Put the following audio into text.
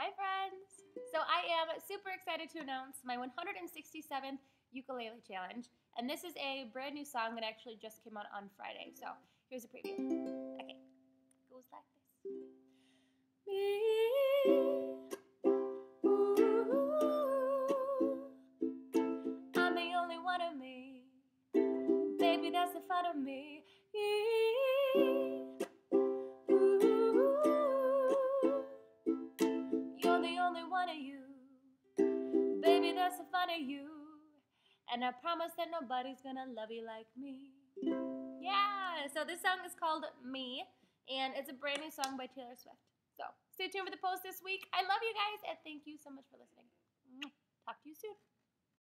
Hi friends! So I am super excited to announce my 167th Ukulele Challenge. And this is a brand new song that actually just came out on Friday. So here's a preview. Okay, goes like this. Me, ooh, I'm the only one of me. Baby, that's the fun of me. You're the only one of you. Baby, that's the fun of you. And I promise that nobody's gonna love you like me. Yeah, so this song is called Me, and it's a brand new song by Taylor Swift. So stay tuned for the post this week. I love you guys, and thank you so much for listening. Talk to you soon.